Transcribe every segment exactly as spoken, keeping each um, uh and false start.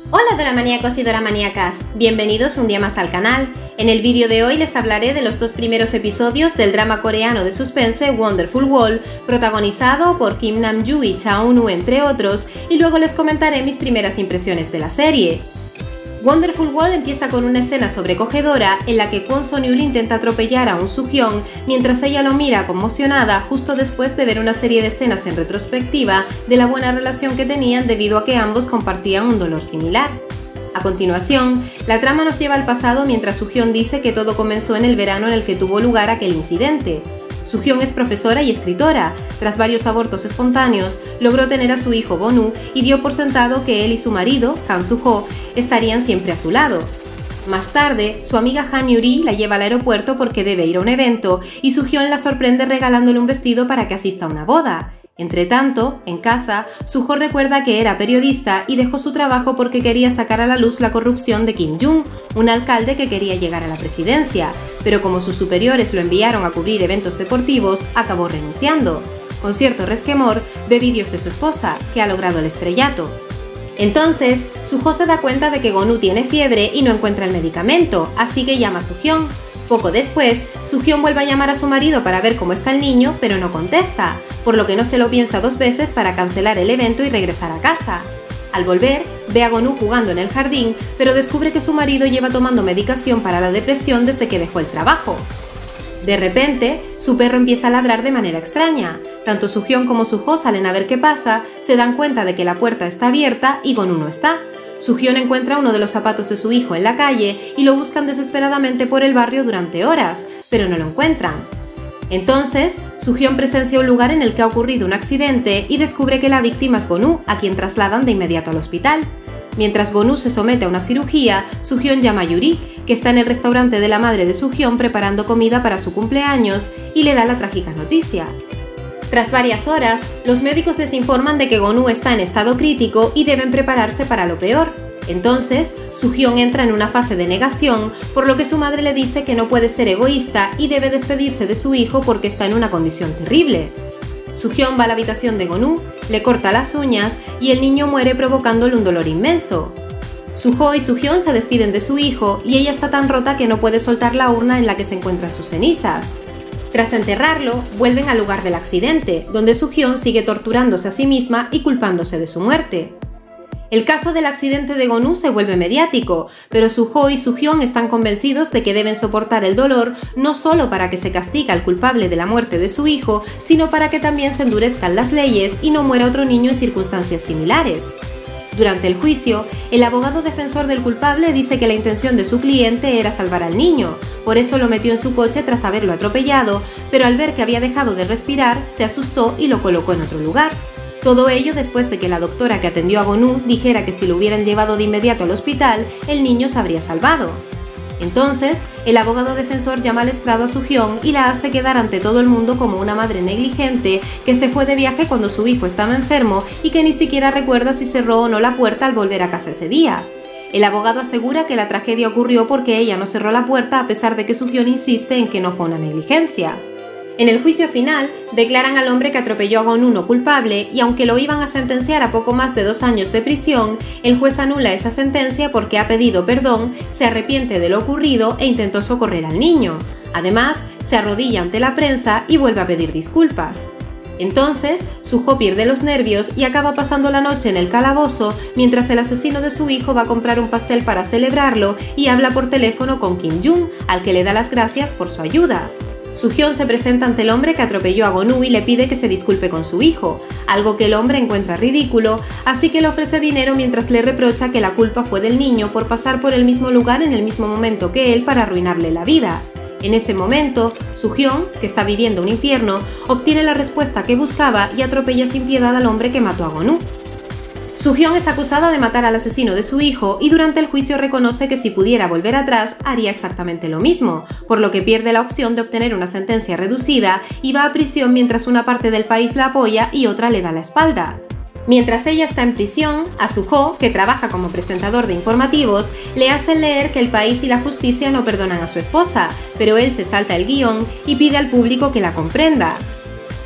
Hola doramaníacos y doramaníacas, bienvenidos un día más al canal. En el vídeo de hoy les hablaré de los dos primeros episodios del drama coreano de suspense Wonderful World, protagonizado por Kim Nam-joo y Cha Eun-woo entre otros, y luego les comentaré mis primeras impresiones de la serie. Wonderful World empieza con una escena sobrecogedora en la que Kwon Son-yul intenta atropellar a un Soo-hyun mientras ella lo mira conmocionada justo después de ver una serie de escenas en retrospectiva de la buena relación que tenían debido a que ambos compartían un dolor similar. A continuación, la trama nos lleva al pasado mientras Soo-hyun dice que todo comenzó en el verano en el que tuvo lugar aquel incidente. Soo-hyun es profesora y escritora. Tras varios abortos espontáneos, logró tener a su hijo Bon-woo y dio por sentado que él y su marido, Han Soo-ho, estarían siempre a su lado. Más tarde, su amiga Han Yuri la lleva al aeropuerto porque debe ir a un evento y Soo-hyun la sorprende regalándole un vestido para que asista a una boda. Entretanto, en casa, Soo-ho recuerda que era periodista y dejó su trabajo porque quería sacar a la luz la corrupción de Kim Jong, un alcalde que quería llegar a la presidencia, pero como sus superiores lo enviaron a cubrir eventos deportivos, acabó renunciando. Con cierto resquemor, ve vídeos de su esposa, que ha logrado el estrellato. Entonces, Soo-ho se da cuenta de que Gon-woo tiene fiebre y no encuentra el medicamento, así que llama a Soo-hyun. Poco después, Soo-hyun vuelve a llamar a su marido para ver cómo está el niño, pero no contesta, por lo que no se lo piensa dos veces para cancelar el evento y regresar a casa. Al volver, ve a Gon-woo jugando en el jardín, pero descubre que su marido lleva tomando medicación para la depresión desde que dejó el trabajo. De repente, su perro empieza a ladrar de manera extraña. Tanto Soo-hyun como Soo-ho salen a ver qué pasa, se dan cuenta de que la puerta está abierta y Gon-woo no está. Soo-hyun encuentra uno de los zapatos de su hijo en la calle y lo buscan desesperadamente por el barrio durante horas, pero no lo encuentran. Entonces, Soo-hyun presencia un lugar en el que ha ocurrido un accidente y descubre que la víctima es Gon-woo, a quien trasladan de inmediato al hospital. Mientras Gon-woo se somete a una cirugía, Soo-hyun llama a Yuri, que está en el restaurante de la madre de Soo-hyun preparando comida para su cumpleaños, y le da la trágica noticia. Tras varias horas, los médicos les informan de que Gon-woo está en estado crítico y deben prepararse para lo peor. Entonces, Soo-hyun entra en una fase de negación, por lo que su madre le dice que no puede ser egoísta y debe despedirse de su hijo porque está en una condición terrible. Soo-hyun va a la habitación de Gon-woo, le corta las uñas y el niño muere provocándole un dolor inmenso. Soo-ho y Soo-hyun se despiden de su hijo y ella está tan rota que no puede soltar la urna en la que se encuentran sus cenizas. Tras enterrarlo, vuelven al lugar del accidente, donde Soo-hyun sigue torturándose a sí misma y culpándose de su muerte. El caso del accidente de Gon-woo se vuelve mediático, pero Soo-ho y Soo-hyun están convencidos de que deben soportar el dolor no solo para que se castigue al culpable de la muerte de su hijo, sino para que también se endurezcan las leyes y no muera otro niño en circunstancias similares. Durante el juicio, el abogado defensor del culpable dice que la intención de su cliente era salvar al niño, por eso lo metió en su coche tras haberlo atropellado, pero al ver que había dejado de respirar, se asustó y lo colocó en otro lugar. Todo ello después de que la doctora que atendió a Gon-woo dijera que si lo hubieran llevado de inmediato al hospital, el niño se habría salvado. Entonces, el abogado defensor llama al estrado a Soo-hyun y la hace quedar ante todo el mundo como una madre negligente que se fue de viaje cuando su hijo estaba enfermo y que ni siquiera recuerda si cerró o no la puerta al volver a casa ese día. El abogado asegura que la tragedia ocurrió porque ella no cerró la puerta a pesar de que Soo-hyun insiste en que no fue una negligencia. En el juicio final, declaran al hombre que atropelló a Gon-woo no culpable y aunque lo iban a sentenciar a poco más de dos años de prisión, el juez anula esa sentencia porque ha pedido perdón, se arrepiente de lo ocurrido e intentó socorrer al niño. Además, se arrodilla ante la prensa y vuelve a pedir disculpas. Entonces, Soo-ho pierde los nervios y acaba pasando la noche en el calabozo mientras el asesino de su hijo va a comprar un pastel para celebrarlo y habla por teléfono con Kim Jong, al que le da las gracias por su ayuda. Soo-hyun se presenta ante el hombre que atropelló a Gon-woo y le pide que se disculpe con su hijo, algo que el hombre encuentra ridículo, así que le ofrece dinero mientras le reprocha que la culpa fue del niño por pasar por el mismo lugar en el mismo momento que él para arruinarle la vida. En ese momento, Soo-hyun, que está viviendo un infierno, obtiene la respuesta que buscaba y atropella sin piedad al hombre que mató a Gon-woo. Soo-hyun es acusada de matar al asesino de su hijo y durante el juicio reconoce que si pudiera volver atrás haría exactamente lo mismo, por lo que pierde la opción de obtener una sentencia reducida y va a prisión mientras una parte del país la apoya y otra le da la espalda. Mientras ella está en prisión, a Soo-ho, que trabaja como presentador de informativos, le hacen leer que el país y la justicia no perdonan a su esposa, pero él se salta el guión y pide al público que la comprenda.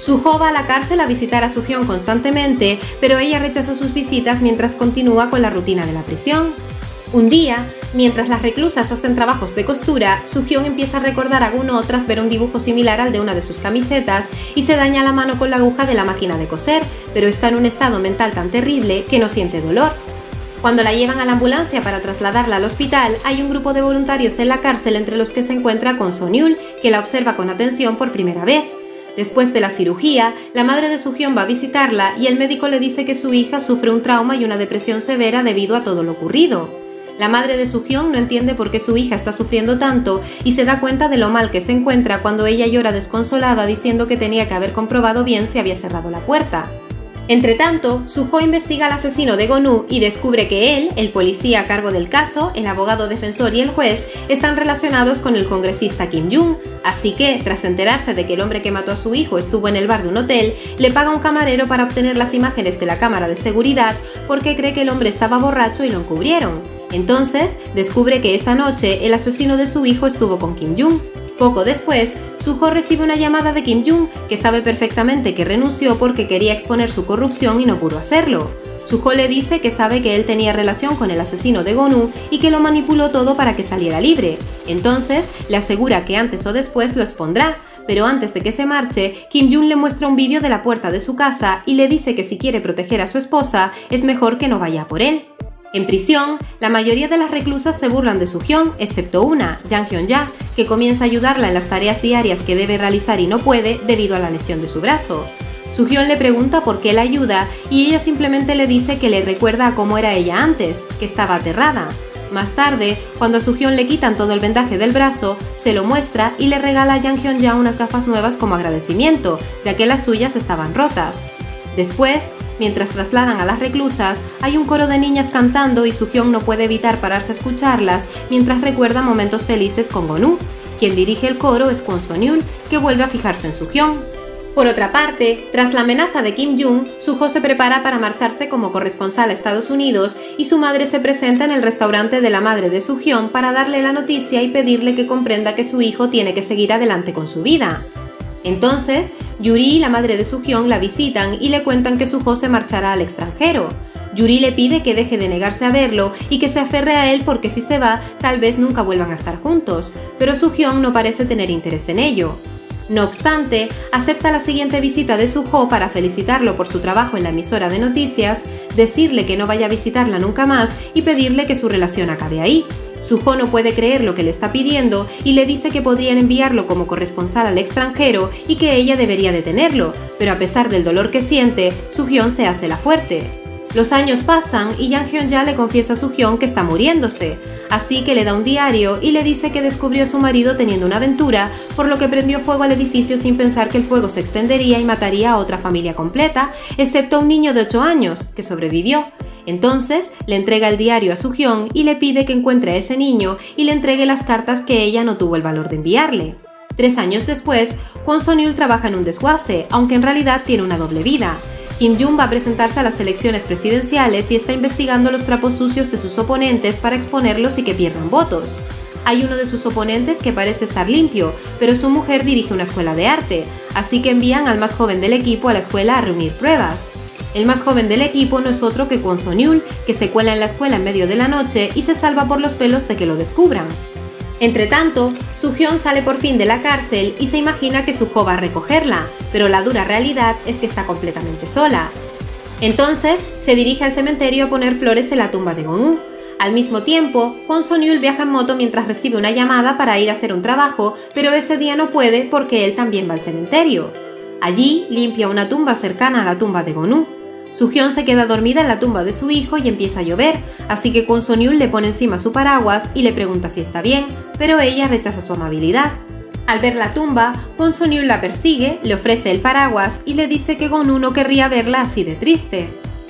Suho va a la cárcel a visitar a Soo-hyun constantemente, pero ella rechaza sus visitas mientras continúa con la rutina de la prisión. Un día, mientras las reclusas hacen trabajos de costura, Soo-hyun empieza a recordar a Gun-oh tras ver un dibujo similar al de una de sus camisetas y se daña la mano con la aguja de la máquina de coser, pero está en un estado mental tan terrible que no siente dolor. Cuando la llevan a la ambulancia para trasladarla al hospital, hay un grupo de voluntarios en la cárcel entre los que se encuentra Kwon So-nyul, que la observa con atención por primera vez. Después de la cirugía, la madre de Soo-hyun va a visitarla y el médico le dice que su hija sufre un trauma y una depresión severa debido a todo lo ocurrido. La madre de Soo-hyun no entiende por qué su hija está sufriendo tanto y se da cuenta de lo mal que se encuentra cuando ella llora desconsolada diciendo que tenía que haber comprobado bien si había cerrado la puerta. Entretanto, Suho investiga al asesino de Gun-oh y descubre que él, el policía a cargo del caso, el abogado defensor y el juez están relacionados con el congresista Kim Jung, así que, tras enterarse de que el hombre que mató a su hijo estuvo en el bar de un hotel, le paga a un camarero para obtener las imágenes de la cámara de seguridad porque cree que el hombre estaba borracho y lo encubrieron. Entonces, descubre que esa noche el asesino de su hijo estuvo con Kim Jung. Poco después, Suho recibe una llamada de Kim Jung, que sabe perfectamente que renunció porque quería exponer su corrupción y no pudo hacerlo. Suho le dice que sabe que él tenía relación con el asesino de Gun-oh y que lo manipuló todo para que saliera libre. Entonces, le asegura que antes o después lo expondrá, pero antes de que se marche, Kim Jung le muestra un vídeo de la puerta de su casa y le dice que si quiere proteger a su esposa, es mejor que no vaya por él. En prisión, la mayoría de las reclusas se burlan de Soo-hyun, excepto una, Jang Hyun-ja, que comienza a ayudarla en las tareas diarias que debe realizar y no puede debido a la lesión de su brazo. Soo-hyun le pregunta por qué la ayuda y ella simplemente le dice que le recuerda a cómo era ella antes, que estaba aterrada. Más tarde, cuando a Soo-hyun le quitan todo el vendaje del brazo, se lo muestra y le regala a Jang Hyun-ja unas gafas nuevas como agradecimiento, ya que las suyas estaban rotas. Después, mientras trasladan a las reclusas, hay un coro de niñas cantando y Soo-hyun no puede evitar pararse a escucharlas mientras recuerda momentos felices con Gun-oh. Quien dirige el coro es Kwon So-nyul, que vuelve a fijarse en Soo-hyun. Por otra parte, tras la amenaza de Kim Jung, Suho se prepara para marcharse como corresponsal a Estados Unidos y su madre se presenta en el restaurante de la madre de Soo-hyun para darle la noticia y pedirle que comprenda que su hijo tiene que seguir adelante con su vida. Entonces, Yuri y la madre de Soo-hyun la visitan y le cuentan que Suho se marchará al extranjero. Yuri le pide que deje de negarse a verlo y que se aferre a él porque si se va, tal vez nunca vuelvan a estar juntos, pero Soo-hyun no parece tener interés en ello. No obstante, acepta la siguiente visita de Suho para felicitarlo por su trabajo en la emisora de noticias, decirle que no vaya a visitarla nunca más y pedirle que su relación acabe ahí. Suho no puede creer lo que le está pidiendo y le dice que podrían enviarlo como corresponsal al extranjero y que ella debería detenerlo, pero a pesar del dolor que siente, Soo-hyun se hace la fuerte. Los años pasan y Jang Hyun-ja le confiesa a Soo-hyun que está muriéndose, así que le da un diario y le dice que descubrió a su marido teniendo una aventura, por lo que prendió fuego al edificio sin pensar que el fuego se extendería y mataría a otra familia completa, excepto a un niño de ocho años, que sobrevivió. Entonces, le entrega el diario a Soo-hyun y le pide que encuentre a ese niño y le entregue las cartas que ella no tuvo el valor de enviarle. Tres años después, Kwon So-nyul trabaja en un desguace, aunque en realidad tiene una doble vida. Kim Jung va a presentarse a las elecciones presidenciales y está investigando los trapos sucios de sus oponentes para exponerlos y que pierdan votos. Hay uno de sus oponentes que parece estar limpio, pero su mujer dirige una escuela de arte, así que envían al más joven del equipo a la escuela a reunir pruebas. El más joven del equipo no es otro que Kwon So-nyul, que se cuela en la escuela en medio de la noche y se salva por los pelos de que lo descubran. Entretanto, Soo-hyun sale por fin de la cárcel y se imagina que Suho va a recogerla, pero la dura realidad es que está completamente sola. Entonces, se dirige al cementerio a poner flores en la tumba de Gun-oh. Al mismo tiempo, Kwon So-nyul viaja en moto mientras recibe una llamada para ir a hacer un trabajo, pero ese día no puede porque él también va al cementerio. Allí, limpia una tumba cercana a la tumba de Gun-oh. Soo-hyun se queda dormida en la tumba de su hijo y empieza a llover, así que Kwon So-nyul le pone encima su paraguas y le pregunta si está bien, pero ella rechaza su amabilidad. Al ver la tumba, Kwon So-nyul la persigue, le ofrece el paraguas y le dice que Gun-oh no querría verla así de triste.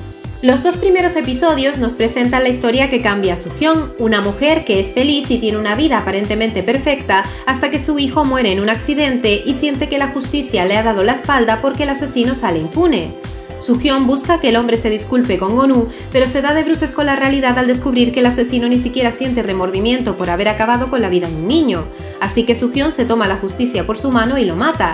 Los dos primeros episodios nos presentan la historia que cambia a Soo-hyun, una mujer que es feliz y tiene una vida aparentemente perfecta hasta que su hijo muere en un accidente y siente que la justicia le ha dado la espalda porque el asesino sale impune. Soo-hyun busca que el hombre se disculpe con Gun-oh, pero se da de bruces con la realidad al descubrir que el asesino ni siquiera siente remordimiento por haber acabado con la vida de un niño, así que Soo-hyun se toma la justicia por su mano y lo mata.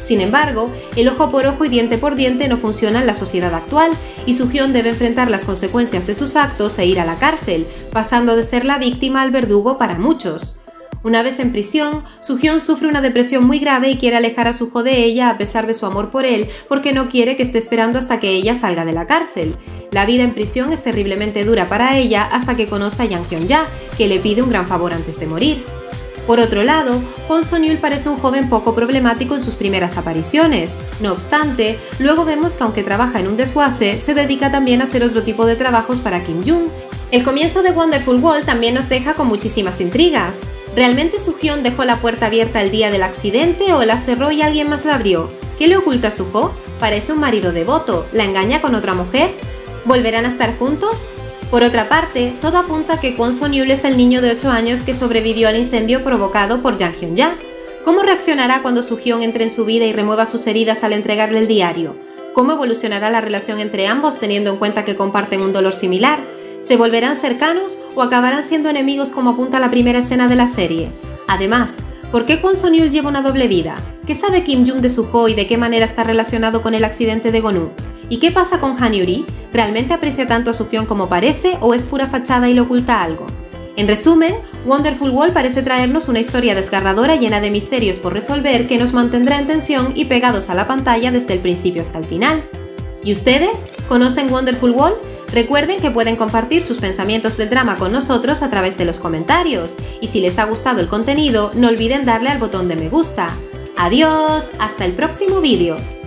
Sin embargo, el ojo por ojo y diente por diente no funciona en la sociedad actual, y Soo-hyun debe enfrentar las consecuencias de sus actos e ir a la cárcel, pasando de ser la víctima al verdugo para muchos. Una vez en prisión, Soo-hyun sufre una depresión muy grave y quiere alejar a Suho de ella a pesar de su amor por él, porque no quiere que esté esperando hasta que ella salga de la cárcel. La vida en prisión es terriblemente dura para ella hasta que conoce a Yang Hyun-ja, que le pide un gran favor antes de morir. Por otro lado, Kwon Son-yul parece un joven poco problemático en sus primeras apariciones. No obstante, luego vemos que aunque trabaja en un desguace, se dedica también a hacer otro tipo de trabajos para Kim Jung. El comienzo de Wonderful World también nos deja con muchísimas intrigas. ¿Realmente Soo-hyun dejó la puerta abierta el día del accidente o la cerró y alguien más la abrió? ¿Qué le oculta a Suho? Parece un marido devoto. ¿La engaña con otra mujer? ¿Volverán a estar juntos? Por otra parte, todo apunta a que Kwon Son-yul es el niño de ocho años que sobrevivió al incendio provocado por Yang Hyun-ja. ¿Cómo reaccionará cuando Soo-hyun entre en su vida y remueva sus heridas al entregarle el diario? ¿Cómo evolucionará la relación entre ambos teniendo en cuenta que comparten un dolor similar? ¿Se volverán cercanos o acabarán siendo enemigos como apunta la primera escena de la serie? Además, ¿por qué Kwon Son-yul lleva una doble vida? ¿Qué sabe Kim Jung de Suho y de qué manera está relacionado con el accidente de Gonu? ¿Y qué pasa con Han Yuri? ¿Realmente aprecia tanto a Soo-hyun como parece o es pura fachada y le oculta algo? En resumen, Wonderful World parece traernos una historia desgarradora llena de misterios por resolver que nos mantendrá en tensión y pegados a la pantalla desde el principio hasta el final. ¿Y ustedes? ¿Conocen Wonderful World? Recuerden que pueden compartir sus pensamientos del drama con nosotros a través de los comentarios. Y si les ha gustado el contenido, no olviden darle al botón de me gusta. ¡Adiós! ¡Hasta el próximo vídeo!